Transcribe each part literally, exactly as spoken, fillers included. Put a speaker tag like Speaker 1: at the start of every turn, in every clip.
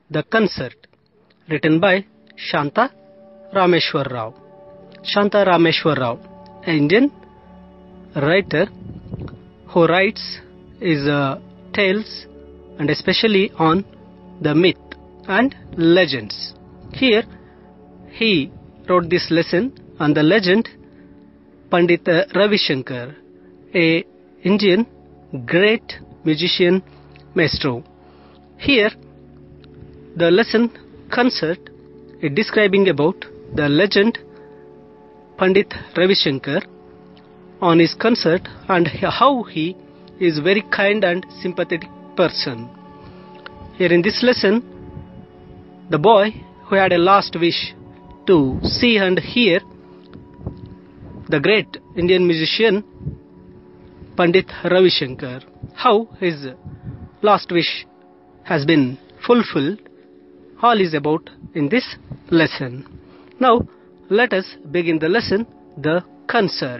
Speaker 1: The Concert, written by Shanta Rameshwar Rao. Shanta Rameshwar Rao, an Indian writer who writes his uh, tales and especially on the myth and legends. Here he wrote this lesson on the legend Pandit Ravi Shankar, a Indian great musician maestro. Here the lesson concert is describing about the legend Pandit Ravi Shankar on his concert and how he is very kind and sympathetic person. Here in this lesson, the boy who had a last wish to see and hear the great Indian musician Pandit Ravi Shankar, how his last wish has been fulfilled, all is about in this lesson. Now let us begin the lesson, the concert.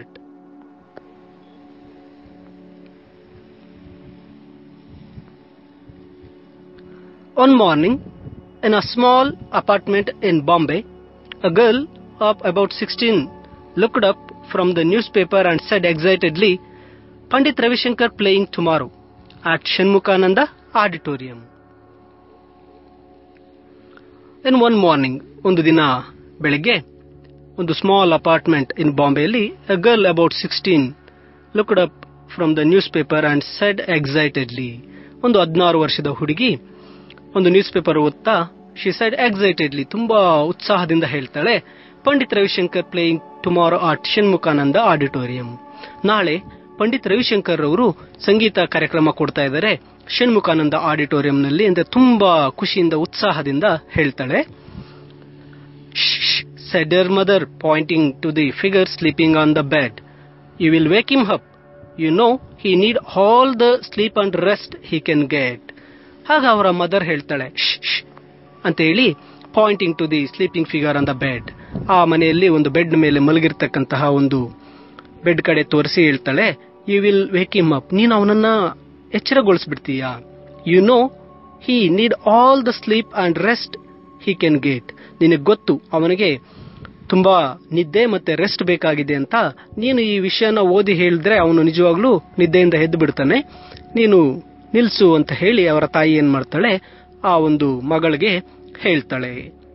Speaker 1: One morning, in a small apartment in Bombay, a girl of about sixteen looked up from the newspaper and said excitedly, Pandit Ravi Shankar playing tomorrow at Shanmukhananda Auditorium. In one morning, ಒಂದು ದಿನ ಬೆಳಗ್ಗೆ ಒಂದು small apartment in ಬಾಂಬೆಯಲ್ಲಿ a girl about sixteen looked up from the newspaper and said excitedly. ಒಂದು ಹದಿನಾರು ವರ್ಷದ ಹುಡುಗಿ ಒಂದು ನ್ಯೂಸ್ ಪೇಪರ್ ಓದ್ತಾ she said excitedly, ತುಂಬಾ ಉತ್ಸಾಹದಿಂದ ಹೇಳ್ತಾಳೆ, Pandit Ravi Shankar playing tomorrow at Shanmukhananda auditorium. ನಾಳೆ ಪಂಡಿತ್ ರವಿಶಂಕರ್ ಅವರು ಸಂಗೀತ ಕಾರ್ಯಕ್ರಮ ಕೊಡ್ತಾ ಇದ್ದಾರೆ ಷಣ್ಮುಖಾನಂದ ಆಡಿಟೋರಿಯಂನಲ್ಲಿ ಅಂತ ತುಂಬಾ ಖುಷಿಯಿಂದ ಉತ್ಸಾಹದಿಂದ ಹೇಳ್ತಾಳೆ. said her mother, pointing to the figure sleeping on the bed. You will wake him up. You know he need all the sleep and rest he can get. ಆಗ ಅವರ ಮದರ್ ಹೇಳ್ತಾಳೆ ಅಂತ ಹೇಳಿ pointing to the sleeping figure on the bed. ಆ ಮನೆಯಲ್ಲಿ ಒಂದು bed ಮೇಲೆ ಮಲಗಿರ್ತಕ್ಕಂತಹ ಒಂದು ಬೆಡ್ ಕಡೆ ತೋರಿಸಿ ಹೇಳ್ತಾಳೆ, you will wake him up, ನೀನು ಅವನನ್ನ ಎಚ್ಚರಗೊಳಿಸ್ಬಿಡ್ತೀಯಾ. You know he need all the sleep and rest he can get. ನಿನಗೆ ಗೊತ್ತು ಅವನಿಗೆ ತುಂಬಾ ನಿದ್ದೆ ಮತ್ತೆ ರೆಸ್ಟ್ ಬೇಕಾಗಿದೆ ಅಂತ. ನೀನು ಈ ವಿಷಯನ ಓದಿ ಹೇಳಿದ್ರೆ ಅವನು ನಿಜವಾಗ್ಲೂ ನಿದ್ದೆಯಿಂದ ಎದ್ದು ಬಿಡ್ತಾನೆ, ನೀನು ನಿಲ್ಸು ಅಂತ ಹೇಳಿ ಅವರ ತಾಯಿ ಏನ್ ಮಾಡ್ತಾಳೆ, ಆ ಒಂದು ಮಗಳಿಗೆ ಹೇಳ್ತಾಳೆ.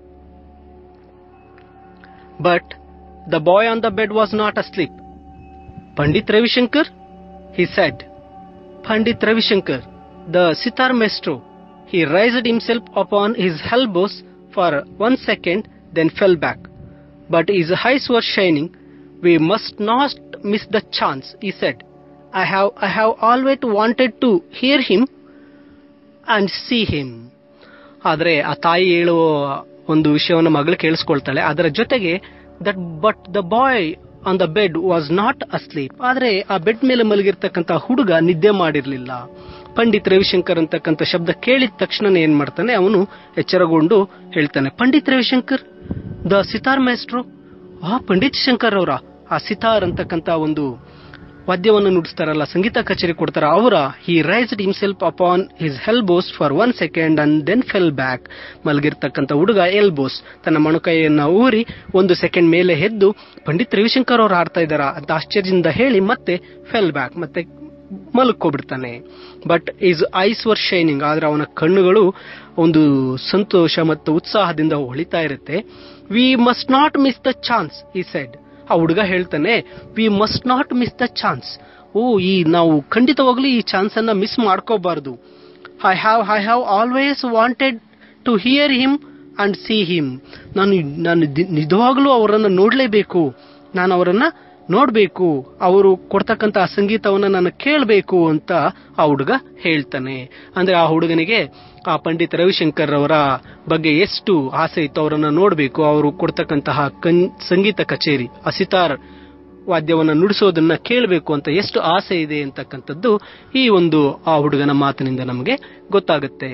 Speaker 1: But the boy on the bed was not asleep. Pandit Ravi Shankar, he said. Pandit Ravi Shankar, the sitar maestro. He raised himself upon his elbows for one second, then fell back. But his eyes were shining. We must not miss the chance, he said. I have, I have always wanted to hear him and see him. ಆದರೆ ಆ ತಾಯಿ ಹೇಳುವ ಒಂದು ವಿಷಯವನ್ನು ಮಗಳು ಕೇಳಿಸ್ಕೊಳ್ತಾಳೆ. ಅದರ ಜೊತೆಗೆ that but the boy on the bed was not asleep. ಆದ್ರೆ ಆ ಬೆಡ್ ಮೇಲೆ ಮಲಗಿರ್ತಕ್ಕಂಥ ಹುಡುಗ ನಿದ್ದೆ ಮಾಡಿರ್ಲಿಲ್ಲ. ಪಂಡಿತ್ ರವಿಶಂಕರ್ ಅಂತಕ್ಕಂಥ ಶಬ್ದ ಕೇಳಿದ ತಕ್ಷಣ ಏನ್ ಮಾಡ್ತಾನೆ, ಅವನು ಎಚ್ಚರಗೊಂಡು ಹೇಳ್ತಾನೆ, ಪಂಡಿತ್ ರವಿಶಂಕರ್ ದ ಸಿತಾರ್ ಮೇಸ್ಟ್ರೋ. ಆ ಪಂಡಿತ್ ಶಂಕರ್ ಅವರ ಆ ಸಿತಾರ್ ಅಂತಕ್ಕಂಥ ಒಂದು ವಾದ್ಯವನ್ನು ನುಡಿಸ್ತಾರಲ್ಲ, ಸಂಗೀತ ಕಚೇರಿ ಕೊಡ್ತಾರ, ಅವರ he raised himself upon his elbows for one second and then fell back. ಮಲಗಿರ್ತಕ್ಕಂಥ ಹುಡುಗ ಎಲ್ಬೋಸ್ ತನ್ನ ಮೊಣಕೈಯನ್ನ ಊರಿ ಒಂದು ಸೆಕೆಂಡ್ ಮೇಲೆ ಎದ್ದು ಪಂಡಿತ್ ರವಿಶಂಕರ್ ಅವರು ಆಡ್ತಾ ಇದ್ದಾರಾ ಅಂತ ಆಶ್ಚರ್ಯದಿಂದ ಹೇಳಿ ಮತ್ತೆ ಫೆಲ್ ಬ್ಯಾಕ್, ಮತ್ತೆ ಮಲ್ಕೋಬಿಡ್ತಾನೆ. But his eyes were shining, ಆದ್ರೆ ಅವನ ಕಣ್ಣುಗಳು ಒಂದು ಸಂತೋಷ ಮತ್ತು ಉತ್ಸಾಹದಿಂದ ಹೊಳಿತಾ ಇರುತ್ತೆ. We must not miss the chance, he said. ಆ ಹುಡುಗ ಹೇಳ್ತಾನೆ, we must not miss the chance. Oh, ಈ ನಾವು ಖಂಡಿತವಾಗ್ಲೂ ಈ ಚಾನ್ಸ್ ಅನ್ನ ಮಿಸ್ ಮಾಡ್ಕೋಬಾರ್ದು. I have I have always wanted to hear him and see him. ನಾನು ನಾನು ನಿಜವಾಗ್ಲೂ ಅವರನ್ನ ನೋಡ್ಲೇಬೇಕು, ನಾನು ಅವರನ್ನ ನೋಡ್ಬೇಕು, ಅವರು ಕೊಡ್ತಕ್ಕಂಥ ಸಂಗೀತವನ್ನ ನಾನು ಕೇಳಬೇಕು ಅಂತ ಆ ಹುಡುಗ ಹೇಳ್ತಾನೆ. ಅಂದ್ರೆ ಆ ಹುಡುಗನಿಗೆ ಆ ಪಂಡಿತ್ ರವಿಶಂಕರ್ ಅವರ ಬಗ್ಗೆ ಎಷ್ಟು ಆಸೆ ಇತ್ತು, ಅವರನ್ನ ನೋಡ್ಬೇಕು, ಅವರು ಕೊಡ್ತಕ್ಕಂತಹ ಸಂಗೀತ ಕಚೇರಿ, ಆ ಸಿತಾರ್ ವಾದ್ಯವನ್ನ ನುಡಿಸೋದನ್ನ ಕೇಳಬೇಕು ಅಂತ ಎಷ್ಟು ಆಸೆ ಇದೆ ಅಂತಕ್ಕಂಥದ್ದು ಈ ಒಂದು ಆ ಹುಡುಗನ ಮಾತಿನಿಂದ ನಮಗೆ ಗೊತ್ತಾಗುತ್ತೆ.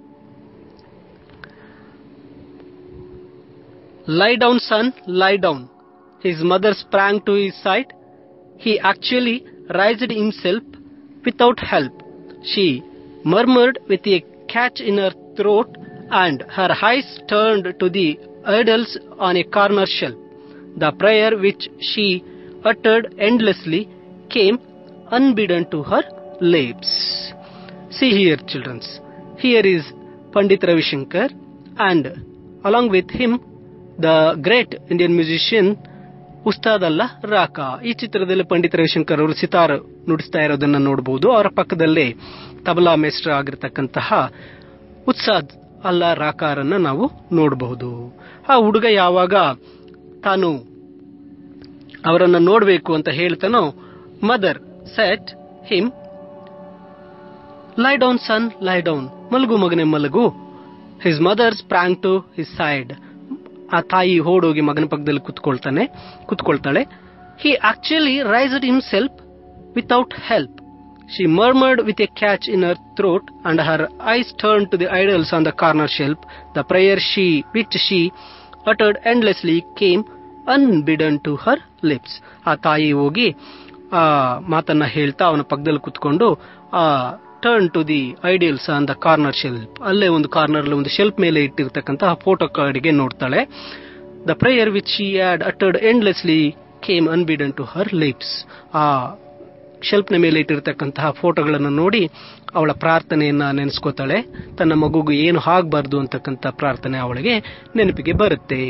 Speaker 1: ಲೈ down son, lie down. His mother sprang to his side. He actually raised himself without help. She murmured with a catch in her throat and her eyes turned to the idols on a corner shelf. The prayer which she uttered endlessly came unbidden to her lips. See here, children. Here is Pandit Ravi Shankar, and along with him the great Indian musician Ustad Alla Rakha. ಈ ಚಿತ್ರದಲ್ಲಿ ಪಂಡಿತ್ ರವಿಶಂಕರ್ ಅವರು ಸಿತಾರ್ ನುಡಿಸ್ತಾ ಇರೋದನ್ನ ನೋಡಬಹುದು. ಅವರ ಪಕ್ಕದಲ್ಲೇ tabla master ಆಗಿರತಕ್ಕಂತಹ Ustad ಅಲ್ಲಾ ರಾಕಾರನ್ನ ನಾವು ನೋಡಬಹುದು. ಆ ಹುಡುಗ ಯಾವಾಗ ತಾನು ಅವರನ್ನ ನೋಡಬೇಕು ಅಂತ ಹೇಳ್ತಾನೋ, mother said him, lie down son, lie down, ಮಲಗು ಮಗನೆ ಮಲಗು. His mother sprang to his side. ಆ ತಾಯಿ ಓಡೋಗಿ ಮಗನ ಪಕ್ಕದಲ್ಲಿ ಕುತ್ಕೊಳ್ತಾನೆ ಕುತ್ಕೊಳ್ತಾಳೆ. He actually raised himself without help. She murmured with a catch in her throat and her eyes turn to the idols on the corner shelf. The prayer she which she uttered endlessly came unbidden to her lips. ಆ ತಾಯಿ ಹೋಗಿ ಆ ಮಾತನ್ನ ಹೇಳ್ತಾ ಅವನ ಪಕ್ಕದಲ್ಲಿ ಕುತ್ಕೊಂಡು ಆ turn to the ideals on the corner shelf, ಅಲ್ಲೇ ಒಂದು ಕಾರ್ನರ್ ಒಂದು ಶೆಲ್ಫ್ ಮೇಲೆ ಇಟ್ಟಿರ್ತಕ್ಕಂತಹ ಫೋಟೋ ಕಡೆಗೆ ನೋಡ್ತಾಳೆ. The prayer which she had uttered endlessly came unbidden to her lips. ಆ ಶೆಲ್ಫ್ನ ಮೇಲೆ ಇಟ್ಟಿರ್ತಕ್ಕಂತಹ ಫೋಟೋಗಳನ್ನು ನೋಡಿ ಅವಳ ಪ್ರಾರ್ಥನೆಯನ್ನ ನೆನೆಸ್ಕೋತಾಳೆ. ತನ್ನ ಮಗುಗೂ ಏನು ಆಗಬಾರ್ದು ಅಂತಕ್ಕಂಥ ಪ್ರಾರ್ಥನೆ ಅವಳಿಗೆ ನೆನಪಿಗೆ ಬರುತ್ತೆ.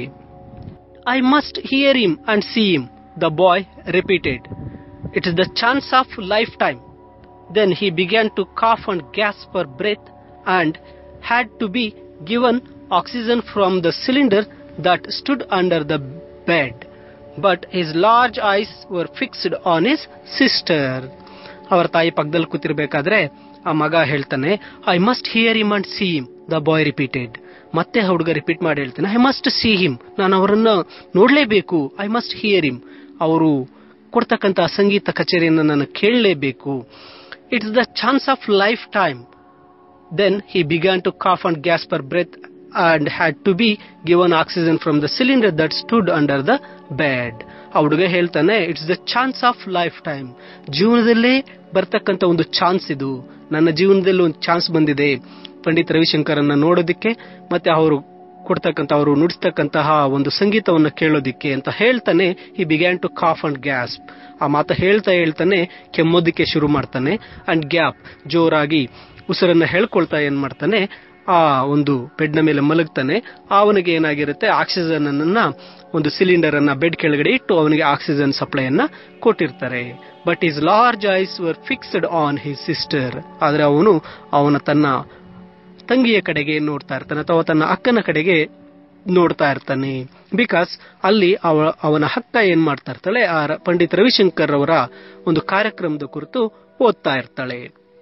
Speaker 1: I must hear him and see him, the boy repeated. It is the chance of lifetime. Then he began to cough and gasp for breath and had to be given oxygen from the cylinder that stood under the bed. But his large eyes were fixed on his sister. ಅವರ ತಾಯಿ ಪಕ್ಕದಲ್ಲಿ ಕೂತಿರ್ಬೇಕಾದ್ರೆ ಆ ಮಗ ಹೇಳ್ತಾನೆ, I must hear him and see him, the boy repeated. ಮತ್ತೆ ಹುಡುಗ repeat ಮಾಡಿ ಹೇಳ್ತಾನೆ, ಐ ಮಸ್ಟ್ ಸಿ ಹಿಮ್, ನಾನು ಅವರನ್ನ ನೋಡ್ಲೇಬೇಕು. ಐ ಮಸ್ಟ್ ಹಿಯರ್ ಹಿಮ್, ಅವರು ಕೊಡ್ತಕ್ಕಂಥ ಸಂಗೀತ ಕಚೇರಿಯನ್ನು ನಾನು ಕೇಳಲೇಬೇಕು. It is the chance of lifetime. Then he began to cough and gasp for breath and had to be given oxygen from the cylinder that stood under the bed. ಆ ಹುಡುಗ ಹೇಳ್ತಾನೆ, it's the chance of lifetime. ಜೀವನದಲ್ಲೇ ಬರ್ತಕ್ಕಂಥ ಒಂದು chance ಇದು. ನನ್ನ ಜೀವನದಲ್ಲಿ ಒಂದು ಚಾನ್ಸ್ ಬಂದಿದೆ ಪಂಡಿತ್ ರವಿಶಂಕರನ್ನ ನೋಡೋದಿಕ್ಕೆ, ಮತ್ತೆ ಅವರು ಕೊಡ್ತಕ್ಕಂಥ ಅವರು ನುಡಿಸ್ತಕ್ಕಂತಹ ಒಂದು ಸಂಗೀತವನ್ನು ಕೇಳೋದಿಕ್ಕೆ ಅಂತ ಹೇಳ್ತಾನೆ. He began to cough and gasp. ಆ ಮಾತು ಹೇಳ್ತಾ ಹೇಳ್ತಾನೆ ಕೆಮ್ಮೋದಿಕ್ಕೆ ಶುರು ಮಾಡ್ತಾನೆ. ಅಂಡ್ ಗ್ಯಾಪ್, ಜೋರಾಗಿ ಉಸಿರನ್ನ ಹೇಳ್ಕೊಳ್ತಾ ಏನ್ ಮಾಡ್ತಾನೆ, ಆ ಒಂದು ಬೆಡ್ನ ಮೇಲೆ ಮಲಗ್ತಾನೆ. ಅವನಿಗೆ ಏನಾಗಿರುತ್ತೆ, ಆಕ್ಸಿಜನ್ ಅನ್ನ ಒಂದು ಸಿಲಿಂಡರ್ ಅನ್ನ ಬೆಡ್ ಕೆಳಗಡೆ ಇಟ್ಟು ಅವನಿಗೆ ಆಕ್ಸಿಜನ್ ಸಪ್ಲೈ ಅನ್ನ ಕೊಟ್ಟಿರ್ತಾರೆ. But his large eyes were fixed on his sister. ಆದ್ರೆ ಅವನು ಅವನ ತನ್ನ ತಂಗಿಯ ಕಡೆಗೆ ನೋಡ್ತಾ ಇರ್ತಾನೆ, ಅಥವಾ ತನ್ನ ಅಕ್ಕನ ಕಡೆಗೆ ನೋಡ್ತಾ ಇರ್ತಾನೆ. ಬಿಕಾಸ್ ಅಲ್ಲಿ ಅವ ಅವನ ಅಕ್ಕ ಏನ್ ಮಾಡ್ತಾ ಇರ್ತಾಳೆ, ಆ ಪಂಡಿತ್ ರವಿಶಂಕರ್ ಅವರ ಒಂದು ಕಾರ್ಯಕ್ರಮದ ಕುರಿತು ಓದ್ತಾ ಇರ್ತಾಳೆ.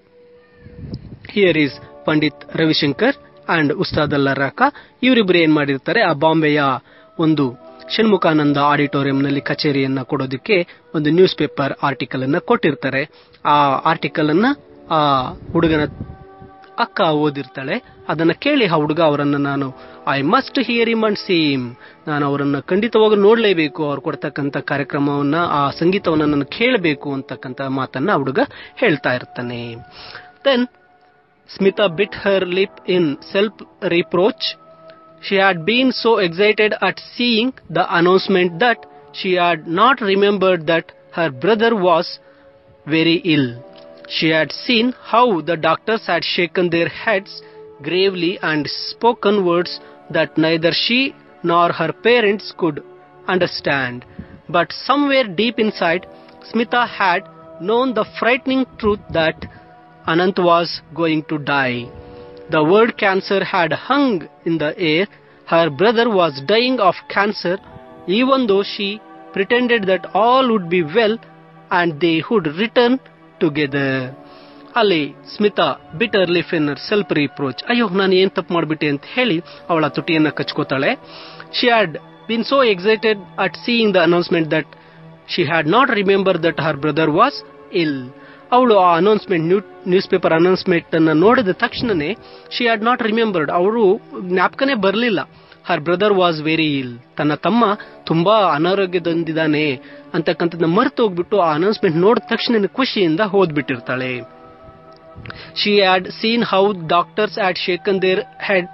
Speaker 1: Here is Pandit Ravi Shankar and Ustad Alla Rakha. ಇವರಿಬ್ಬರು ಏನ್ ಮಾಡಿರ್ತಾರೆ, ಆ ಬಾಂಬೆಯ ಒಂದು ಷಣ್ಮುಖಾನಂದ ಆಡಿಟೋರಿಯಂನಲ್ಲಿ ಕಚೇರಿಯನ್ನ ಕೊಡೋದಕ್ಕೆ ಒಂದು ನ್ಯೂಸ್ ಪೇಪರ್ ಆರ್ಟಿಕಲ್ ಅನ್ನ ಕೊಟ್ಟಿರ್ತಾರೆ. ಆ ಆರ್ಟಿಕಲ್ ಅನ್ನ ಆ ಹುಡುಗನ ಅಕ್ಕ ಓದಿರ್ತಾಳೆ. ಅದನ್ನ ಕೇಳಿ ಆ ಹುಡುಗ ಅವರನ್ನ, ನಾನು I must hear him and see him, ನಾನು ಅವರನ್ನ ಖಂಡಿತವಾಗಿ ನೋಡ್ಲೇಬೇಕು, ಅವ್ರು ಕೊಡ್ತಕ್ಕಂಥ ಕಾರ್ಯಕ್ರಮವನ್ನ, ಆ ಸಂಗೀತವನ್ನ ನಾನು ಕೇಳಬೇಕು ಅಂತಕ್ಕಂಥ ಮಾತನ್ನ ಹುಡುಗ ಹೇಳ್ತಾ ಇರ್ತಾನೆ. Then Smita bit her lip in self reproach. She had been so excited at seeing the announcement that she had not remembered that her brother was very ill. She had seen how the doctors had shaken their heads gravely and spoken words that neither she nor her parents could understand. But somewhere deep inside, Smita had known the frightening truth that Anant was going to die. The word cancer had hung in the air. Her brother was dying of cancer, even though she pretended that all would be well and they would return together. ಅಲ್ಲಿ Smita bit her lip in self reproach. ಅಯ್ಯೋ, ನಾನು ಏನ್ ತಪ್ಪು ಮಾಡ್ಬಿಟ್ಟೆ ಅಂತ ಹೇಳಿ ಅವಳ ತುಟಿಯನ್ನ ಕಚ್ಕೋತಾಳೆ. She had been so excited at seeing the announcement that she had not remember that her brother was ill. ಅವಳು ಆ ಅನೌನ್ಸ್ಮೆಂಟ್ ನ್ಯೂಸ್ ಪೇಪರ್ ಅನೌನ್ಸ್ಮೆಂಟ್ ಅನ್ನ ನೋಡಿದ ತಕ್ಷಣನೇ ಶಿ ಹ್ಯಾಡ್ ನಾಟ್ ರಿಮೆಂಬರ್ಡ್, ಅವರು ಜ್ಞಾಪಕನೇ ಬರಲಿಲ್ಲ. ಹರ್ ಬ್ರದರ್ ವಾಸ್ ವೆರಿ ಇಲ್, ತನ್ನ ತಮ್ಮ ತುಂಬಾ ಅನಾರೋಗ್ಯದೊಂದಿದ್ದಾನೆ ಅಂತಕ್ಕಂಥದ್ದನ್ನ ಮರೆತು ಹೋಗ್ಬಿಟ್ಟು ಆ ಅನೌನ್ಸ್ಮೆಂಟ್ ನೋಡಿದ ತಕ್ಷಣ ಖುಷಿಯಿಂದ ಓದ್ಬಿಟ್ಟಿರ್ತಾಳೆ. She had seen how doctors had shaken their head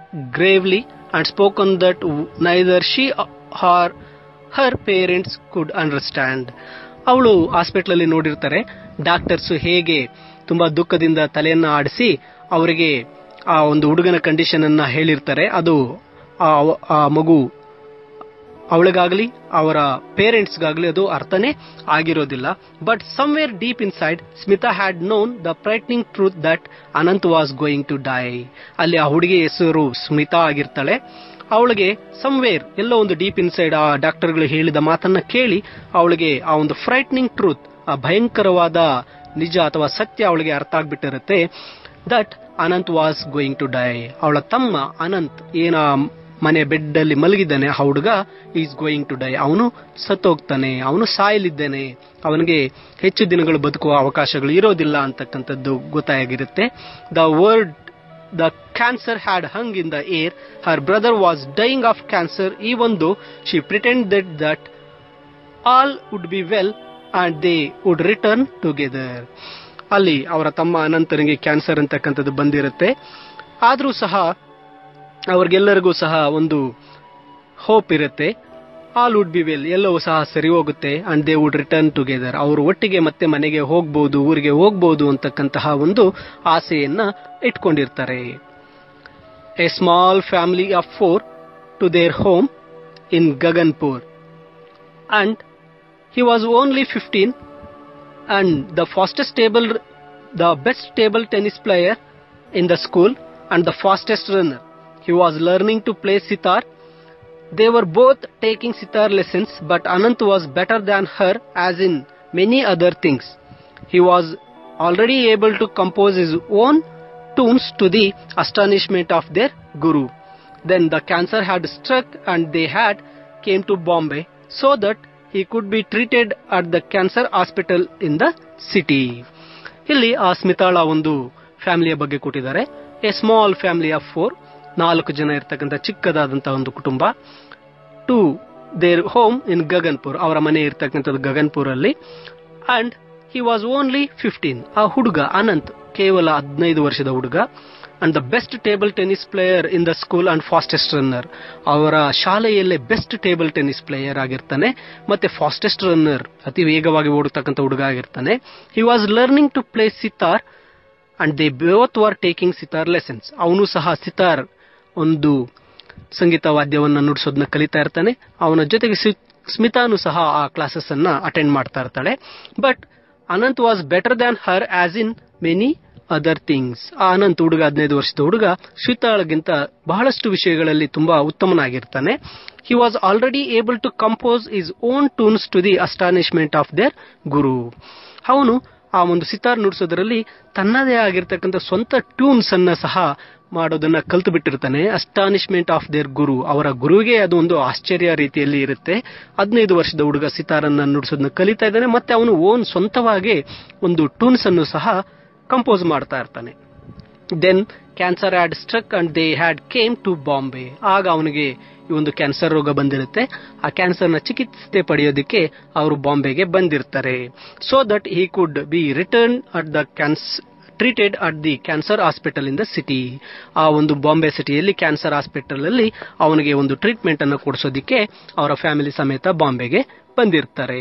Speaker 1: gravely and spoken that neither she or her parents could understand. ಅವಳು ಹಾಸ್ಪಿಟಲ್ ಅಲ್ಲಿ ನೋಡಿರ್ತಾರೆ, ಡಾಕ್ಟರ್ಸ್ ಹೇಗೆ ತುಂಬಾ ದುಃಖದಿಂದ ತಲೆಯನ್ನ ಆಡಿಸಿ ಅವರಿಗೆ ಆ ಒಂದು ಹುಡುಗನ ಕಂಡೀಷನ್ ಅನ್ನ ಹೇಳಿರ್ತಾರೆ. ಅದು ಆ ಮಗು ಅವಳಿಗಾಗ್ಲಿ ಅವರ ಪೇರೆಂಟ್ಸ್ಗಾಗ್ಲಿ ಅದು ಅರ್ಥನೇ ಆಗಿರೋದಿಲ್ಲ. But somewhere deep inside Smita had known the frightening truth that Anant was going to die. ಅಲ್ಲಿ ಆ ಹುಡುಗಿ ಹೆಸರು ಸ್ಮಿತಾ ಆಗಿರ್ತಾಳೆ. ಅವಳಿಗೆ ಸಮ್ವೇರ್ ಎಲ್ಲೋ ಒಂದು ಡೀಪ್ ಇನ್ ಸೈಡ್ ಆ ಡಾಕ್ಟರ್ಗಳು ಹೇಳಿದ ಮಾತನ್ನ ಕೇಳಿ ಅವಳಿಗೆ ಆ ಒಂದು ಫ್ರೈಟ್ನಿಂಗ್ ಟ್ರೂತ್, ಆ ಭಯಂಕರವಾದ ನಿಜ ಅಥವಾ ಸತ್ಯ ಅವಳಿಗೆ ಅರ್ಥ ಆಗ್ಬಿಟ್ಟಿರುತ್ತೆ. That Anant was going to die. ಅವಳ ತಮ್ಮ ಅನಂತ್ ಏನ ಮನೆ ಬೆಡ್ ಅಲ್ಲಿ ಮಲಗಿದ್ದಾನೆ, ಆ ಹುಡುಗ ಈಸ್ ಗೋಯಿಂಗ್ ಟು ಡೈ. ಅವನು ಸತ್ತೋಗ್ತಾನೆ, ಅವನು ಸಾಯಲಿದ್ದಾನೆ, ಅವನಿಗೆ ಹೆಚ್ಚು ದಿನಗಳು ಬದುಕುವ ಅವಕಾಶಗಳು ಇರೋದಿಲ್ಲ ಅಂತಕ್ಕಂಥದ್ದು ಗೊತ್ತಾಗಿರುತ್ತೆ. The word the cancer had hung in the air. Her brother was dying of cancer even though she pretended that all would be well and they would return together. ಅಲ್ಲಿ ಅವರ ತಮ್ಮ ಅನಂತನಿಗೆ ಕ್ಯಾನ್ಸರ್ ಅಂತಕ್ಕಂಥದ್ದು ಬಂದಿರುತ್ತೆ. ಆದ್ರೂ ಸಹ ಅವ್ರಿಗೆಲ್ಲರಿಗೂ ಸಹ ಒಂದು ಹೋಪ್ ಇರುತ್ತೆ, ಆಲ್ ವುಡ್ ಬಿ ವೆಲ್, ಎಲ್ಲವೂ ಸಹ ಸರಿ ಹೋಗುತ್ತೆ, and they would return together. ಅವರು ಒಟ್ಟಿಗೆ ಮತ್ತೆ ಮನೆಗೆ ಹೋಗ್ಬಹುದು, ಊರಿಗೆ ಹೋಗ್ಬಹುದು ಅಂತಕ್ಕಂತಹ ಒಂದು ಆಸೆಯನ್ನ ಇಟ್ಕೊಂಡಿರ್ತಾರೆ. A small family of four to their home in Gaganpur, and he was only fifteen and the fastest table the best table tennis player in the school and the fastest runner. He was learning to play sitar. They were both taking sitar lessons, but Anant was better than her as in many other things. He was already able to compose his own tunes to the astonishment of their guru. Then the cancer had struck and they had came to Bombay so that he could be treated at the cancer hospital in the city. ಇಲ್ಲಿ ಆ ಸ್ಮಿತಾಳ ಒಂದು ಫ್ಯಾಮಿಲಿಯ ಬಗ್ಗೆ ಕೊಟ್ಟಿದ್ದಾರೆ. A small family of four, ನಾಲ್ಕು ಜನ ಇರ್ತಕ್ಕಂಥ ಚಿಕ್ಕದಾದಂತಹ ಒಂದು ಕುಟುಂಬ. To their home in Gaganpur, ಅವರ ಮನೆ ಇರ್ತಕ್ಕಂಥದ್ದು ಗಗನ್ಪುರ್ ಅಲ್ಲಿ. And he was only fifteen, ಆ ಹುಡುಗ ಅನಂತ್ ಕೇವಲ ಹದಿನೈದು ವರ್ಷದ ಹುಡುಗ. And the best table tennis player in the school and fastest runner, ಅವರ ಶಾಲೆಯಲ್ಲೇ ಬೆಸ್ಟ್ ಟೇಬಲ್ ಟೆನ್ನಿಸ್ ಪ್ಲೇಯರ್ ಆಗಿರ್ತಾನೆ, ಮತ್ತೆ ಫಾಸ್ಟೆಸ್ಟ್ ರನ್ನರ್, ಅತಿ ವೇಗವಾಗಿ ಓಡತಕ್ಕಂಥ ಹುಡುಗ ಆಗಿರ್ತಾನೆ. He was learning to play sitar and they both were taking sitar lessons. ಅವನು ಸಹ ಸಿತಾರ್ ಒಂದು ಸಂಗೀತ ವಾದ್ಯವನ್ನ ನುಡಿಸೋದನ್ನ ಕಲಿತಾ ಇರ್ತಾನೆ. ಅವನ ಜೊತೆಗೆ ಸ್ಮಿತಾನು ಸಹ ಆ ಕ್ಲಾಸಸ್ ಅನ್ನ ಅಟೆಂಡ್ ಮಾಡ್ತಾ ಇರ್ತಾಳೆ. But Anant was better than her as in many other things. ಆ ಅನಂತ್ ಹುಡುಗ, ಹದಿನೈದು ವರ್ಷದ ಹುಡುಗ, ಶ್ವೇತಾಳಗಿಂತ ಬಹಳಷ್ಟು ವಿಷಯಗಳಲ್ಲಿ ತುಂಬಾ ಉತ್ತಮನಾಗಿರ್ತಾನೆ. He was already able to compose his own tunes to the astonishment of their guru. ಅವನು ಆ ಒಂದು ಸಿತಾರ್ ನುಡಿಸೋದ್ರಲ್ಲಿ ತನ್ನದೇ ಆಗಿರ್ತಕ್ಕಂಥ ಸ್ವಂತ ಟ್ಯೂನ್ಸ್ ಅನ್ನ ಸಹ ಮಾಡೋದನ್ನ ಕಲ್ತು ಬಿಟ್ಟಿರ್ತಾನೆ. ಅಸ್ಟಾನಿಶ್ಮೆಂಟ್ ಆಫ್ ದೇರ್ ಗುರು, ಅವರ ಗುರುವಿಗೆ ಅದು ಒಂದು ಆಶ್ಚರ್ಯ ರೀತಿಯಲ್ಲಿ ಇರುತ್ತೆ. ಹದಿನೈದು ವರ್ಷದ ಹುಡುಗ ಸಿತಾರನ್ನ ನುಡಿಸೋದನ್ನ ಕಲಿತಾ ಇದ್ದಾನೆ, ಮತ್ತೆ ಅವನು ಓನ್ ಸ್ವಂತವಾಗಿ ಒಂದು ಟ್ಯೂನ್ಸ್ ಅನ್ನು ಸಹ ಕಂಪೋಸ್ ಮಾಡ್ತಾ ಇರ್ತಾನೆ. Then cancer had struck and they had came to Bombay. ಆಗ ಅವನಿಗೆ ಈ ಒಂದು ಕ್ಯಾನ್ಸರ್ ರೋಗ ಬಂದಿರುತ್ತೆ. ಆ ಕ್ಯಾನ್ಸರ್ನ ಚಿಕಿತ್ಸೆ ಪಡೆಯೋದಕ್ಕೆ ಅವರು ಬಾಂಬೆಗೆ ಬಂದಿರ್ತಾರೆ. So that he could be return at the cans treated at the cancer hospital in the city. ಆ ಒಂದು ಬಾಂಬೆ ಸಿಟಿಯಲ್ಲಿ ಕ್ಯಾನ್ಸರ್ ಹಾಸ್ಪಿಟಲ್ ಅಲ್ಲಿ ಅವನಿಗೆ ಒಂದು ಟ್ರೀಟ್ಮೆಂಟ್ ಅನ್ನು ಕೊಡಿಸೋದಿಕ್ಕೆ ಅವರ ಫ್ಯಾಮಿಲಿ ಸಮೇತ ಬಾಂಬೆಗೆ ಬಂದಿರ್ತಾರೆ.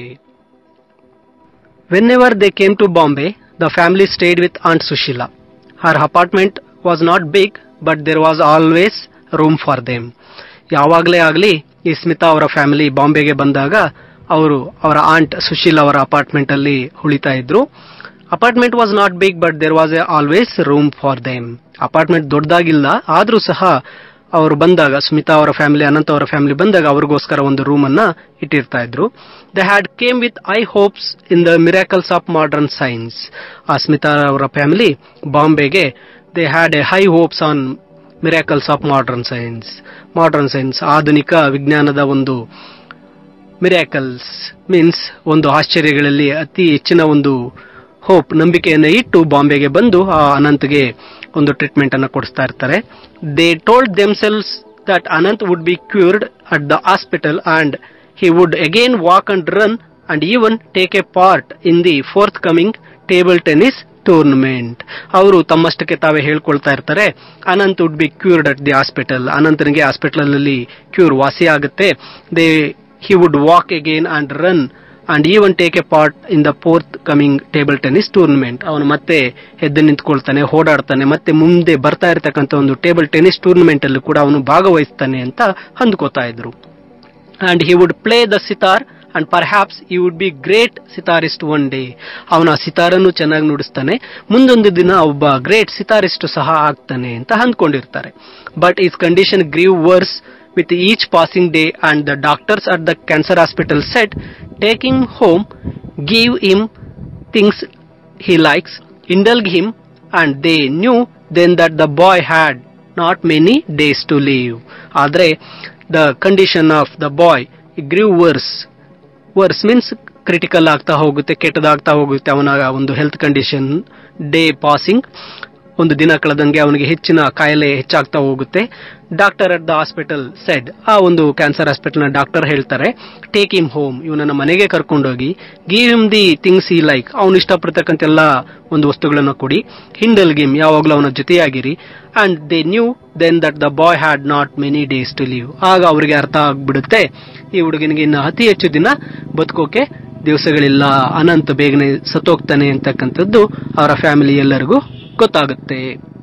Speaker 1: Whenever they came to Bombay, the family stayed with Aunt Sushila. Her apartment was not big, but there was always room for them. ಯಾವಾಗಲೇ ಆಗಲಿ ಈ ಸ್ಮಿತಾ ಅವರ ಫ್ಯಾಮಿಲಿ ಬಾಂಬೆಗೆ ಬಂದಾಗ ಅವರು ಅವರ ಆಂಟ್ ಸುಶೀಲ್ ಅವರ ಅಪಾರ್ಟ್ಮೆಂಟ್ ಅಲ್ಲಿ ಉಳಿತಾ ಇದ್ರು. Apartment was not big, but there was a always room for them. Apartment ದೊಡ್ಡದಾಗಿಲ್ಲ, ಆದ್ರೂ ಸಹ ಅವರು ಬಂದಾಗ, ಸ್ಮಿತಾ ಅವರ ಫ್ಯಾಮಿಲಿ, ಅನಂತ್ ಅವರ ಫ್ಯಾಮಿಲಿ ಬಂದಾಗ ಅವ್ರಿಗೋಸ್ಕರ ಒಂದು ರೂಮ್ ಅನ್ನ ಇಟ್ಟಿರ್ತಾ ಇದ್ರು. They had came with high hopes in the miracles of modern science. ಆ ಸ್ಮಿತಾ ಅವರ ಫ್ಯಾಮಿಲಿ ಬಾಂಬೆಗೆ they had a high hopes on miracles of modern science. Modern science, ಆಧುನಿಕ ವಿಜ್ಞಾನದ ಒಂದು ಮಿರಾಕಲ್ಸ್ ಮೀನ್ಸ್ ಒಂದು ಆಶ್ಚರ್ಯಗಳಲ್ಲಿ ಅತಿ ಹೆಚ್ಚಿನ ಒಂದು ಹೋಪ್, ನಂಬಿಕೆಯನ್ನು ಇಟ್ಟು ಬಾಂಬೆಗೆ ಬಂದು ಆ ಅನಂತ್ಗೆ ಒಂದು ಟ್ರೀಟ್ಮೆಂಟ್ ಅನ್ನು ಕೊಡಿಸ್ತಾ ಇರ್ತಾರೆ. They told themselves that Anant would be cured at the hospital and he would again walk and run and even take a part in the forthcoming table tennis tournament. ಅವರು ತಮ್ಮಷ್ಟಕ್ಕೆ ತಾವೇ ಹೇಳ್ಕೊಳ್ತಾ ಇರ್ತಾರೆ, Anant would be cured at the hospital. ಅನಂತನಿಗೆ hospital ಅಲ್ಲಿ cure ವಾಸಿ ಆಗುತ್ತೆ. They he would walk again and run and even take a part in the forthcoming table tennis tournament. ಅವನು ಮತ್ತೆ ಎದ್ದು ನಿಂತ್ಕೊಳ್ತಾನೆ, ಓಡಾಡ್ತಾನೆ, ಮತ್ತೆ ಮುಂದೆ ಬರ್ತಾ ಇರತಕ್ಕಂಥ ಒಂದು ಟೇಬಲ್ ಟೆನ್ನಿಸ್ ಟೂರ್ನಮೆಂಟ್ ಅಲ್ಲೂ ಕೂಡ ಅವನು ಭಾಗವಹಿಸ್ತಾನೆ ಅಂತ ಅಂದ್ಕೋತಾ ಇದ್ರು. And he would play the sitar and perhaps he would be great sitarist one day. ಅವನ ಸಿತಾರನ್ನು ಚೆನ್ನಾಗಿ ನುಡಿಸ್ತಾನೆ, ಮುಂದೊಂದು ದಿನ ಒಬ್ಬ ಗ್ರೇಟ್ ಸಿತಾರಿಸ್ಟ್ ಸಹ ಆಗ್ತಾನೆ ಅಂತ ಅಂದ್ಕೊಂಡಿರ್ತಾರೆ. But his condition grew worse with each passing day, and the doctors at the cancer hospital said, take him home, give him things he likes, indulge him, and they knew then that the boy had not many days to live. Adre the condition of the boy grew worse. Worse means critical ಆಗ್ತಾ ಹೋಗುತ್ತೆ, ಕೆಟ್ಟದಾಗ್ತಾ ಹೋಗುತ್ತೆ ಅವನ ಒಂದು health condition. Day passing, ಒಂದು ದಿನ ಕಳೆದಂಗೆ ಅವನಿಗೆ ಹೆಚ್ಚಿನ ಕಾಯಿಲೆ ಹೆಚ್ಚಾಗ್ತಾ ಹೋಗುತ್ತೆ. Doctor at the hospital said, ಆ ಒಂದು ಕ್ಯಾನ್ಸರ್ ಹಾಸ್ಪಿಟಲ್ ನ ಡಾಕ್ಟರ್ ಹೇಳ್ತಾರೆ, ಟೇಕ್ ಹಿಮ್ ಹೋಮ್, ಇವನನ್ನ ಮನೆಗೆ ಕರ್ಕೊಂಡೋಗಿ, give him the things he like, ಅವನು ಇಷ್ಟಪಡ್ತಕ್ಕಂಥ ಎಲ್ಲ ಒಂದು ವಸ್ತುಗಳನ್ನ ಕೊಡಿ, ಹಿಂಡಲ್ ಗಿಮ್, ಯಾವಾಗಲೂ ಅವನ ಜೊತೆಯಾಗಿರಿ. And they knew then that the boy had not many days to live. ಆಗ ಅವರಿಗೆ ಅರ್ಥ ಆಗ್ಬಿಡುತ್ತೆ, ಈ ಹುಡುಗನಿಗೆ ಇನ್ನು ಅತಿ ಹೆಚ್ಚು ದಿನ ಬದುಕೋಕೆ ದಿವಸಗಳಿಲ್ಲ, ಅನಂತ ಬೇಗನೆ ಸತ್ತೋಗ್ತಾನೆ ಅಂತಕ್ಕಂಥದ್ದು ಅವರ ಫ್ಯಾಮಿಲಿ ಎಲ್ಲರಿಗೂ ಗೊತ್ತಾಗುತ್ತೆ.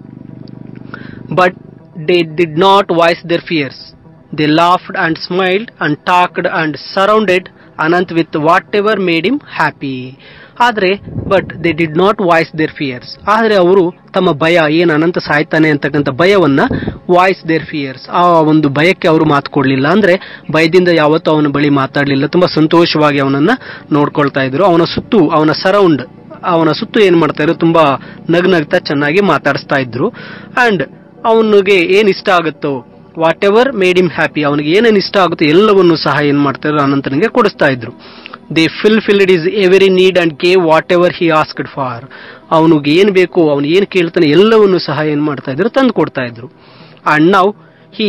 Speaker 1: But they did not voice their fears. They laughed and smiled and talked and surrounded Anant with whatever made him happy. ಆದ್ರೆ but they did not voice their fears, ಆದ್ರೆ ಅವರು ತಮ್ಮ ಭಯ, ಏನ್ ಅನಂತ ಸಾಯ್ತಾನೆ ಅಂತಕ್ಕಂಥ ಭಯವನ್ನ, ವಾಯ್ಸ್ ದೇರ್ ಫಿಯರ್ಸ್, ಆ ಒಂದು ಭಯಕ್ಕೆ ಅವರು ಮಾತು ಕೊಡ್ಲಿಲ್ಲ. ಅಂದ್ರೆ ಭಯದಿಂದ ಯಾವತ್ತೂ ಅವನ ಬಳಿ ಮಾತಾಡ್ಲಿಲ್ಲ, ತುಂಬಾ ಸಂತೋಷವಾಗಿ ಅವನನ್ನ ನೋಡ್ಕೊಳ್ತಾ ಇದ್ರು. ಅವನ ಸುತ್ತು, ಅವನ ಸರೌಂಡ್, ಅವನ ಸುತ್ತು ಏನ್ ಮಾಡ್ತಾ ಇದ್ರು, ತುಂಬಾ ನಗ್ನಗ್ತಾ ಚೆನ್ನಾಗಿ ಮಾತಾಡಿಸ್ತಾ ಇದ್ರು. ಅಂಡ್ ಅವನಿಗೆ ಏನ್ ಇಷ್ಟ ಆಗುತ್ತೋ, whatever made him happy, ಅವನಿಗೆ ಏನೇನು ಇಷ್ಟ ಆಗುತ್ತೋ ಎಲ್ಲವನ್ನೂ ಸಹ ಏನ್ ಮಾಡ್ತಾ ಇದ್ರು, ಅನಂತನಿಗೆ ಕೊಡಿಸ್ತಾ ಇದ್ರು. They fulfilled his every need and gave whatever he asked for. ಅವನಿಗೆ ಏನ್ ಬೇಕು, ಅವನು ಏನ್ ಕೇಳ್ತಾನೆ ಎಲ್ಲವನ್ನೂ ಸಹ ಏನ್ ಮಾಡ್ತಾ ಇದ್ರು, ತಂದು ಕೊಡ್ತಾ ಇದ್ರು. And now he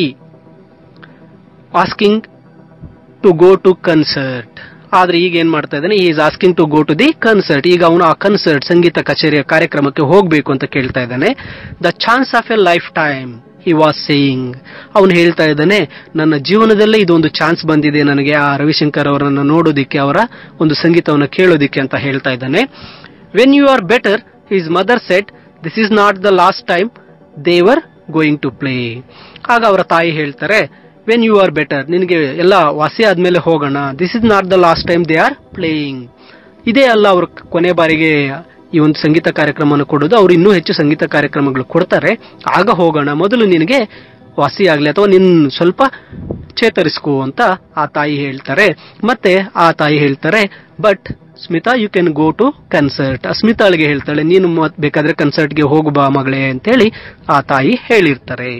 Speaker 1: asking to go to concert. ಆದ್ರೆ ಈಗ ಏನ್ ಮಾಡ್ತಾ ಇದ್ದಾನೆ, he is asking to go to the concert. ಈಗ ಅವನು ಆ ಕನ್ಸರ್ಟ್, ಸಂಗೀತ ಕಚೇರಿಯ ಕಾರ್ಯಕ್ರಮಕ್ಕೆ ಹೋಗ್ಬೇಕು ಅಂತ ಕೇಳ್ತಾ ಇದ್ದಾನೆ. The chance of a lifetime he was saying. ಅವನು ಹೇಳ್ತಾ ಇದ್ದಾನೆ, ನನ್ನ ಜೀವನದಲ್ಲೇ ಇದೊಂದು ಚಾನ್ಸ್ ಬಂದಿದೆ ನನಗೆ ಆ ರವಿಶಂಕರ್ ಅವರನ್ನ ನೋಡೋದಿಕ್ಕೆ, ಅವರ ಒಂದು ಸಂಗೀತವನ್ನು ಕೇಳೋದಿಕ್ಕೆ ಅಂತ ಹೇಳ್ತಾ ಇದ್ದಾನೆ. When you are better, his mother said, this is not the last time they were going to play. ಆಗ ಅವರ ತಾಯಿ ಹೇಳ್ತಾರೆ, ವೆನ್ ಯು ಆರ್ ಬೆಟರ್, ನಿನಗೆ ಎಲ್ಲ ವಾಸಿ ಆದ್ಮೇಲೆ ಹೋಗೋಣ. This is not the last time they are playing. ಇದೇ ಅಲ್ಲ ಅವರು ಕೊನೆ ಬಾರಿಗೆ ಈ ಒಂದು ಸಂಗೀತ ಕಾರ್ಯಕ್ರಮವನ್ನು ಕೊಡೋದು, ಅವರು ಇನ್ನೂ ಹೆಚ್ಚು ಸಂಗೀತ ಕಾರ್ಯಕ್ರಮಗಳು ಕೊಡ್ತಾರೆ, ಆಗ ಹೋಗೋಣ, ಮೊದಲು ನಿನಗೆ ವಾಸಿ ಆಗ್ಲಿ ಅಥವಾ ನಿನ್ ಸ್ವಲ್ಪ ಚೇತರಿಸ್ಕೋ ಅಂತ ಆ ತಾಯಿ ಹೇಳ್ತಾರೆ. ಮತ್ತೆ ಆ ತಾಯಿ ಹೇಳ್ತಾರೆ, but Smita you can go to concert. ಸ್ಮಿತಾಳಿಗೆ ಹೇಳ್ತಾಳೆ, ನೀನು ಬೇಕಾದ್ರೆ ಕನ್ಸರ್ಟ್ಗೆ ಹೋಗು ಬಾ ಮಗಳೇ ಅಂತೇಳಿ ಆ ತಾಯಿ ಹೇಳಿರ್ತಾರೆ.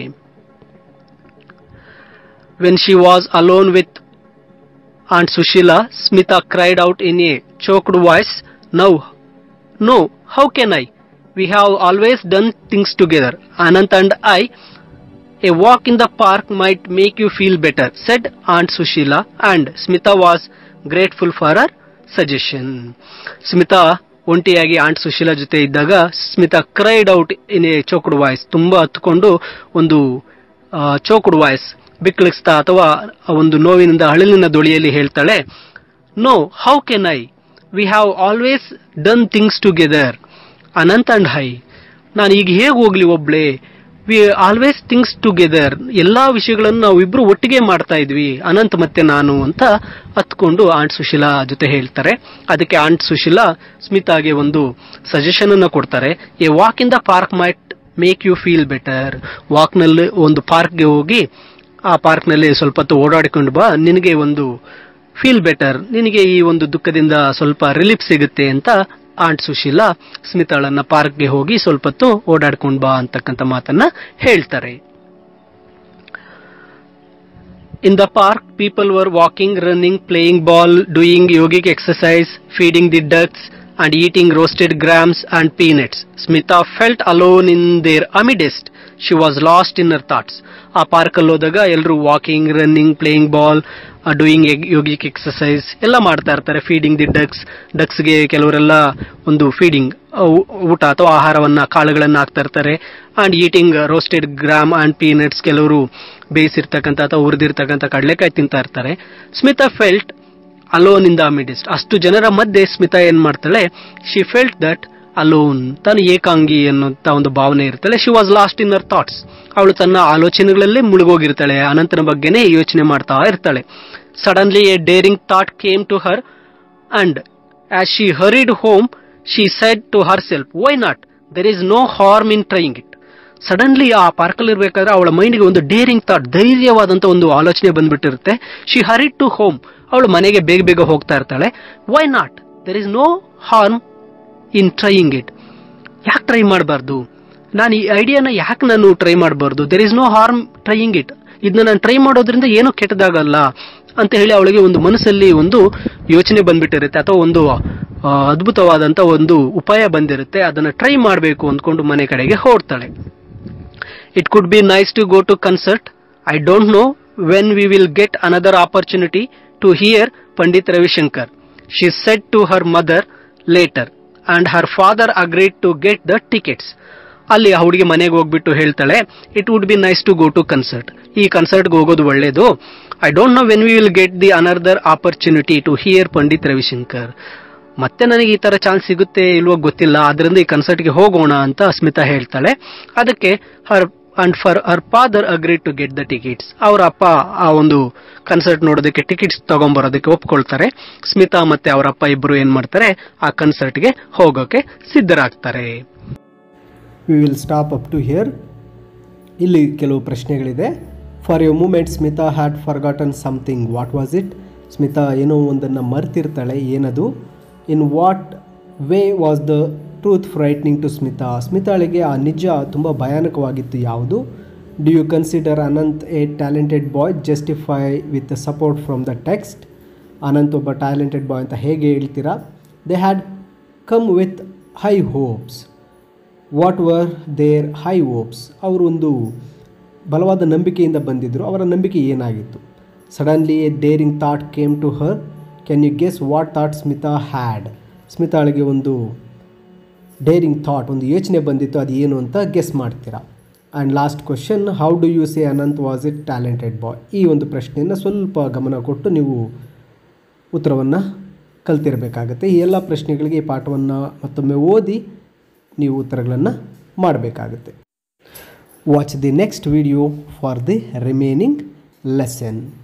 Speaker 1: When she was alone with Aunt Sushila, Smita cried out in a choked voice, "No, no, how can I? We have always done things together. Anant and I, a walk in the park might make you feel better," said Aunt Sushila, and Smita was grateful for her suggestion. Smita ಒಂಟಿಯಾಗಿ aunt Sushila ಜೊತೆ ಇದ್ದಾಗ Smita cried out in a choked voice, ತುಂಬಾ ಹತ್ಕೊಂಡು ಒಂದು ಚೋಕ್ಡ್ voice, ಬಿಕ್ಕಳಿಸ್ತಾ ಅಥವಾ ಒಂದು ನೋವಿನಿಂದ ಅಳಲಿನ ದೊಳಿಯಲ್ಲಿ ಹೇಳ್ತಾಳೆ, no how can I, we have always done things together Anant and I. ನಾನು ಈಗ ಹೇಗೆ ಹೋಗ್ಲಿ ಒಬ್ಳೆ, ವಿ ಆಲ್ವೇಸ್ ಥಿಂಗ್ಸ್ ಟುಗೆದರ್, ಎಲ್ಲಾ ವಿಷಯಗಳನ್ನು ನಾವು ಇಬ್ರು ಒಟ್ಟಿಗೆ ಮಾಡ್ತಾ ಇದ್ವಿ ಅನಂತ್ ಮತ್ತೆ ನಾನು ಅಂತ ಹತ್ಕೊಂಡು ಆಂಟ್ ಸುಶೀಲಾ ಜೊತೆ ಹೇಳ್ತಾರೆ. ಅದಕ್ಕೆ ಆಂಟ್ ಸುಶೀಲಾ ಸ್ಮಿತಾಗೆ ಒಂದು ಸಜೆಷನ್ ಅನ್ನ ಕೊಡ್ತಾರೆ, a walk in the park might make you feel better. Walk ನಲ್ಲಿ ಒಂದು ಪಾರ್ಕ್ಗೆ ಹೋಗಿ ಆ ಪಾರ್ಕ್ ನಲ್ಲಿ ಸ್ವಲ್ಪ ಹೊತ್ತು ಓಡಾಡಿಕೊಂಡು ಬಾ, ನಿನಗೆ ಒಂದು ಫೀಲ್ ಬೆಟರ್, ನಿನಗೆ ಈ ಒಂದು ದುಃಖದಿಂದ ಸ್ವಲ್ಪ ರಿಲೀಫ್ ಸಿಗುತ್ತೆ ಅಂತ ಆಂಟ್ ಸುಶೀಲಾ ಸ್ಮಿತಾಳನ್ನ ಪಾರ್ಕ್ಗೆ ಹೋಗಿ ಸ್ವಲ್ಪ ಹೊತ್ತು ಓಡಾಡ್ಕೊಂಡು ಬಾ ಅಂತಕ್ಕಂಥ ಮಾತನ್ನ ಹೇಳ್ತಾರೆ. In the park people were walking, running, playing ball, doing yogic exercise, feeding the ducks and eating roasted grams and peanuts. Smita felt alone in their amidst. She was lost in her thoughts. ಆ ಪಾರ್ಕಲ್ಲಿ ಹೋದಾಗ ಎಲ್ಲರೂ walking, running, playing ball, doing yogic exercise ಎಲ್ಲ ಮಾಡ್ತಾ ಇರ್ತಾರೆ. Feeding the ducks, ಡಕ್ಸ್ಗೆ ಕೆಲವರೆಲ್ಲ ಒಂದು feeding ಊಟ ಅಥವಾ ಆಹಾರವನ್ನ ಕಾಳುಗಳನ್ನು ಹಾಕ್ತಾ ಇರ್ತಾರೆ. And eating roasted gram and peanuts, ಕೆಲವರು ಬೇಯಿಸಿರ್ತಕ್ಕಂಥ ಅಥವಾ ಹುರಿದಿರ್ತಕ್ಕಂಥ ಕಡಲೆಕಾಯಿ ತಿಂತಾ ಇರ್ತಾರೆ. Smita felt alone in the midst. ಅಷ್ಟು ಜನರ ಮಧ್ಯೆ ಸ್ಮಿತಾ ಏನ್ ಮಾಡ್ತಾಳೆ, ಶಿ ಫೆಲ್ಟ್ ದಟ್ ಅಲೋನ್, ತಾನು ಏಕಾಂಗಿ ಅನ್ನುವಂತ ಒಂದು ಭಾವನೆ ಇರ್ತಾಳೆ. She was lost in her thoughts, ಅವಳು ತನ್ನ ಆಲೋಚನೆಗಳಲ್ಲೇ ಮುಳುಗೋಗಿರ್ತಾಳೆ, ಅನಂತನ ಬಗ್ಗೆನೇ ಯೋಚನೆ ಮಾಡ್ತಾ ಇರ್ತಾಳೆ. Suddenly a daring thought came to her and as she hurried home she said to herself, why not, there is no harm in trying it. Suddenly ಆ ಪಾರ್ಕಲ್ಲಿ ಇರ್ಬೇಕಾದ್ರೆ ಅವಳ ಮೈಂಡ್ಗೆ ಒಂದು ಡೇರಿಂಗ್ ಥಾಟ್, ಧೈರ್ಯವಾದಂತ ಒಂದು ಆಲೋಚನೆ ಬಂದ್ಬಿಟ್ಟಿರುತ್ತೆ. ಶಿ ಹರಿಡ್ ಟು ಹೋಮ್, ಅವಳು ಮನೆಗೆ ಬೇಗ ಬೇಗ ಹೋಗ್ತಾ ಇರ್ತಾಳೆ. Why not, there is no harm in trying it. ಯಾಕೆ ಟ್ರೈ ಮಾಡಬಾರ್ದು, ನಾನು ಈ ಐಡಿಯಾನ ಯಾಕೆ ನಾನು ಟ್ರೈ ಮಾಡಬಾರ್ದು, there is no harm trying it, ಇದನ್ನ ನಾನು ಟ್ರೈ ಮಾಡೋದ್ರಿಂದ ಏನೂ ಕೆಟ್ಟದಾಗಲ್ಲ ಅಂತ ಹೇಳಿ ಅವಳಿಗೆ ಒಂದು ಮನಸ್ಸಲ್ಲಿ ಒಂದು ಯೋಚನೆ ಬಂದ್ಬಿಟ್ಟಿರುತ್ತೆ, ಅಥವಾ ಒಂದು ಅದ್ಭುತವಾದಂತ ಒಂದು ಉಪಾಯ ಬಂದಿರುತ್ತೆ. ಅದನ್ನ ಟ್ರೈ ಮಾಡಬೇಕು ಅಂದ್ಕೊಂಡು ಮನೆ ಕಡೆಗೆ ಹೊರಡ್ತಾಳೆ. It could be nice to go to concert. I don't know when we will get another opportunity to hear Pandit Ravishankar, she said to her mother later and her father agreed to get the tickets. ಅಲ್ಲಿ ಆ ಹುಡುಗಿ ಮನೆಗೆ ಹೋಗ್ಬಿಟ್ಟು ಹೇಳ್ತಾಳೆ, it would be nice to go to concert, ಈ ಕನ್ಸರ್ಟ್ಗೆ ಹೋಗೋದು ಒಳ್ಳೇದು. I don't know when we will get the another opportunity to hear Pandit Ravishankar. ಮತ್ತೆ ನನಗೆ ಈ ತರ ಚಾನ್ಸ್ ಸಿಗುತ್ತೆ ಇಲ್ವೋ ಗೊತ್ತಿಲ್ಲ, ಆದ್ರಿಂದ ಈ ಕನ್ಸರ್ಟ್ಗೆ ಹೋಗೋಣ ಅಂತ ಸ್ಮಿತಾ ಹೇಳ್ತಾಳೆ. ಅದಕ್ಕೆ her and for her father agreed to get the tickets. ಅವರ ಅಪ್ಪ ಆ ಒಂದು ಕನ್ಸರ್ಟ್ ನೋಡೋದಕ್ಕೆ ಟಿಕೆಟ್ಸ್ ತಗೊಂಡ್ಬರೋದಕ್ಕೆ ಒಪ್ಕೊಳ್ತಾರೆ. ಸ್ಮಿತಾ ಮತ್ತೆ ಅವರ ಅಪ್ಪ ಇಬ್ರು ಏನ್ ಮಾಡ್ತಾರೆ, ಆ ಕನ್ಸರ್ಟ್ಗೆ ಹೋಗೋಕೆ ಸಿದ್ಧರಾಗ್ತಾರೆ.
Speaker 2: We will stop up to here. ಇಲ್ಲಿ ಕೆಲವು ಪ್ರಶ್ನೆಗಳಿದೆ. For a moment Smita had forgotten something, what was it? Smita ಏನೋ ಒಂದನ್ನು ಮರ್ತಿರ್ತಾಳೆ, ಏನದು? In what way was the truth frightening to Smita? ಸ್ಮಿತಾಳಿಗೆ ಆ ನಿಜ ತುಂಬ ಭಯಾನಕವಾಗಿತ್ತು ಯಾವುದು? Do you consider Anant a talented boy, justify with the support from the text? Anant ಒಬ್ಬ ಟ್ಯಾಲೆಂಟೆಡ್ ಬಾಯ್ ಅಂತ ಹೇಗೆ ಹೇಳ್ತೀರಾ? They had come with high hopes. What were their high hopes? ಅವರು ಒಂದು ಬಲವಾದ ನಂಬಿಕೆಯಿಂದ ಬಂದಿದ್ದರು, ಅವರ ನಂಬಿಕೆ ಏನಾಗಿತ್ತು? Suddenly a daring thought came to her, can you guess what thought Smita had? ಸ್ಮಿತಾಳಿಗೆ ಒಂದು ಡೇರಿಂಗ್ ಥಾಟ್, ಒಂದು ಯೋಚನೆ ಬಂದಿತ್ತು, ಅದು ಏನು ಅಂತ ಗೆಸ್ ಮಾಡ್ತೀರಾ? And last question, how do you say Anant was it talented boy? ಈ ಒಂದು ಪ್ರಶ್ನೆಯನ್ನು ಸ್ವಲ್ಪ ಗಮನ ಕೊಟ್ಟು ನೀವು ಉತ್ತರವನ್ನು ಕಲ್ತಿರಬೇಕಾಗತ್ತೆ. ಈ ಎಲ್ಲ ಪ್ರಶ್ನೆಗಳಿಗೆ ಈ ಪಾಠವನ್ನು ಮತ್ತೊಮ್ಮೆ ಓದಿ ನೀವು ಉತ್ತರಗಳನ್ನು ಮಾಡಬೇಕಾಗುತ್ತೆ. Watch the next video for the remaining lesson.